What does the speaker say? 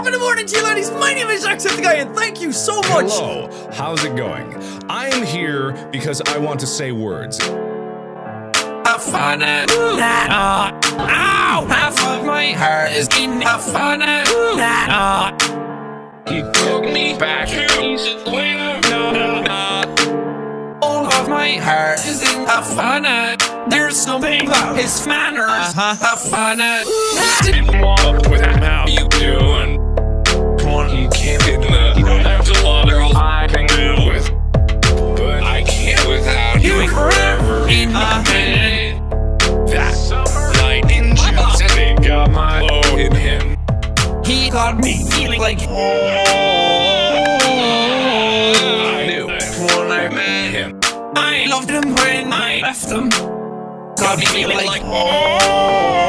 Top of the morning to you, ladies. My name is Jacksepticeye, and thank you so much. Hello, how's it going? I am here because I want to say words. Hafana, ow! Half of my heart is in Hafana. He took me back. All of my heart is in Hafana. There's something about his manners. Hafana. Didn't walk without how you doing. You can't get enough. There's a lot of girls I can deal with, but I can't without you forever in my head. That summer night in June, they got my load in him. He got me feeling like I knew when I met him. I loved him when I left him. Got me feeling like